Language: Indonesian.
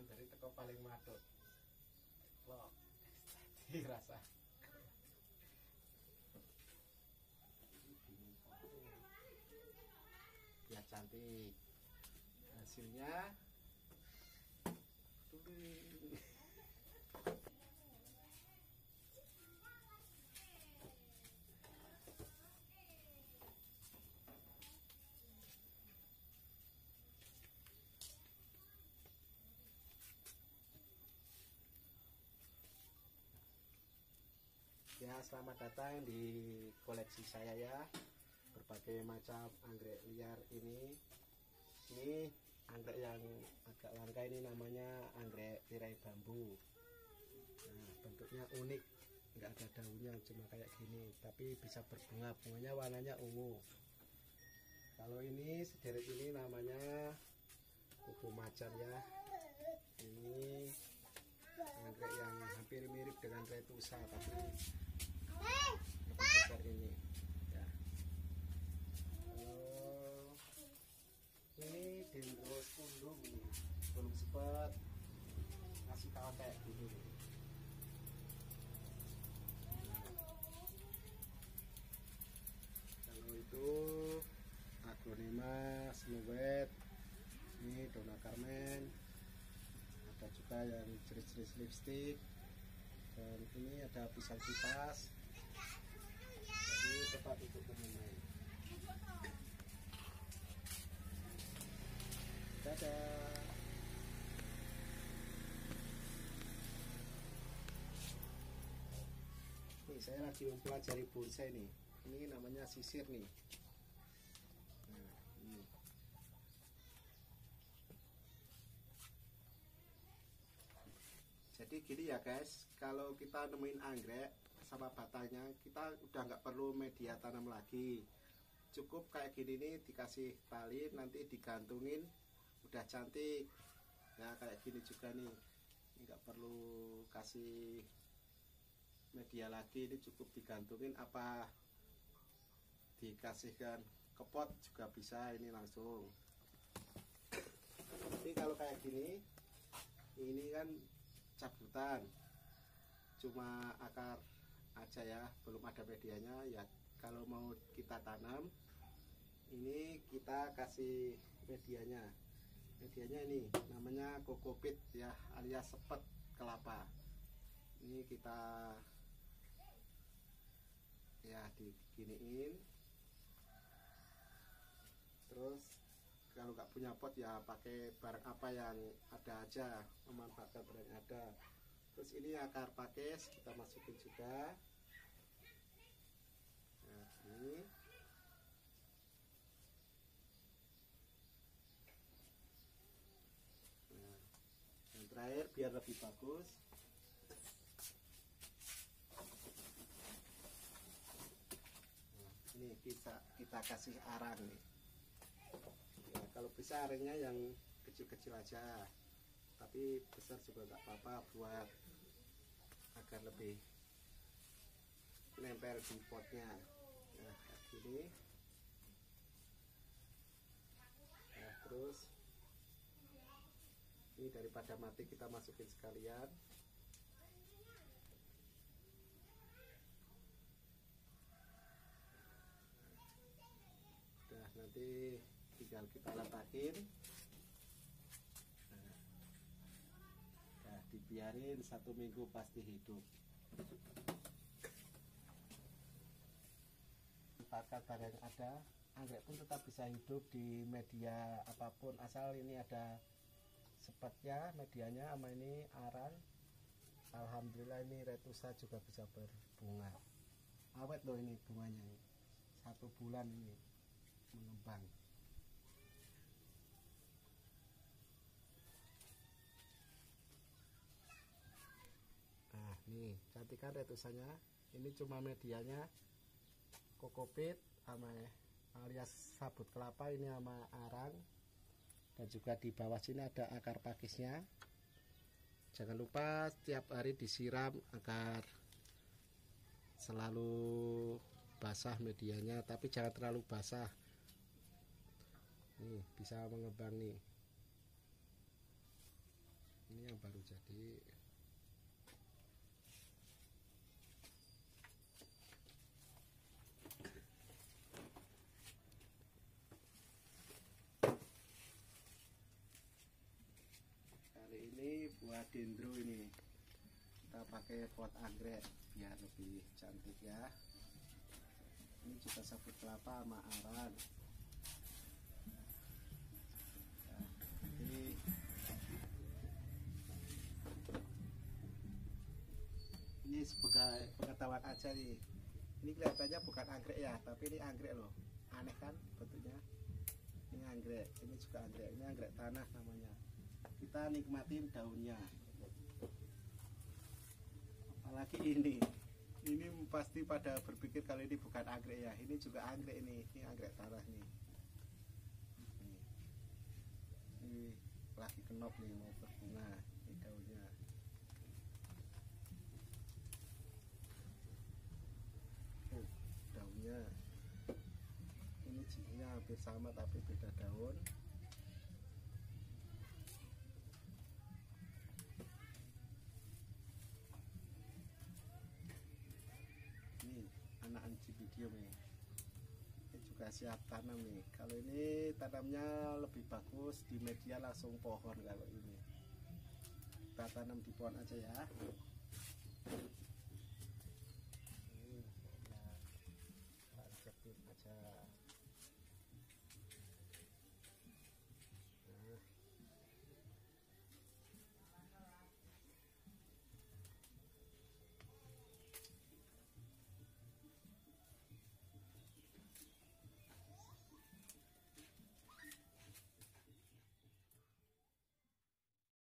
dari teko paling madut loh dirasa ya cantik hasilnya tuh. Ya, selamat datang di koleksi saya ya. Berbagai macam anggrek liar ini. Ini anggrek yang agak langka ini namanya anggrek tirai bambu. Nah, bentuknya unik, nggak ada daunnya, cuma kayak gini. Tapi bisa berbunga, bunganya warnanya ungu. Kalau ini sederet ini namanya kuku macan ya. Ini anggrek yang hampir mirip dengan retusa tapi lebih besar ini ya. Ini dendros kundung ini belum sempat ngasih kawan kayak gini. Kalau itu aglonema snowwet, ini dona carmen, ada juga yang jenis-jenis lipstick, dan ini ada pisang kipas. Jadi tepat untuk teman-teman. Dadah. Nih saya lagi mempelajari bonsai nih. Ini namanya sisir nih. Nah, ini. Jadi gini ya guys, kalau kita nemuin anggrek sama batangnya, kita udah nggak perlu media tanam lagi. Cukup kayak gini nih, dikasih tali, nanti digantungin, udah cantik. Nah kayak gini juga nih, ini nggak perlu kasih media lagi, ini cukup digantungin apa dikasihkan ke pot juga bisa, ini langsung. Tapi kalau kayak gini, ini kan cabutan, cuma akar aja ya, belum ada medianya ya. Kalau mau kita tanam, ini kita kasih medianya. Medianya ini namanya kokopit ya, alias sepet kelapa. Ini kita ya diginiin. Terus kalau nggak punya pot ya pakai barang apa yang ada aja, memanfaatkan barang yang ada. Terus ini akar pakis kita masukin juga. Nah ini nah, yang terakhir biar lebih bagus, nah, ini kita kasih arang nih ya. Kalau bisa arangnya yang kecil-kecil aja, tapi besar juga nggak apa-apa buat agar lebih nempel di potnya. Nah kayak gini. Nah terus ini daripada mati kita masukin sekalian. Nah nanti tinggal kita letakin. Nah dibiarin 1 minggu pasti hidup. Manfaatkan barang yang ada, anggrek pun tetap bisa hidup di media apapun, asal ini ada sepetnya, medianya, sama ini arang. Alhamdulillah ini retusa juga bisa berbunga. Awet loh ini bunganya, 1 bulan ini mengembang. Nah nih cantik kan retusanya. Ini cuma medianya kokopit sama alias sabut kelapa, ini sama arang, dan juga di bawah sini ada akar pakisnya. Jangan lupa setiap hari disiram agar selalu basah medianya, tapi jangan terlalu basah. Nih bisa mengembang nih. Ini yang baru jadi. Kali ini buat dendro ini kita pakai pot anggrek biar lebih cantik ya. Ini juga sabut kelapa sama aren. Ini sebagai pengetahuan aja nih, ini kelihatannya bukan anggrek ya, tapi ini anggrek loh. Aneh kan bentuknya. Ini anggrek, ini juga anggrek, ini anggrek tanah namanya. Kita nikmatin daunnya. Apalagi ini pasti pada berpikir kalau ini bukan anggrek ya, ini juga anggrek ini anggrek tanah nih. Ini lagi kenop nih, mau berbunga. Ini daunnya. Daunnya ini jenisnya hampir sama tapi beda daun. Ini anak anci video nih, ini juga siap tanam nih. Kalau ini tanamnya lebih bagus di media langsung pohon. Kalau ini kita tanam di pohon aja ya.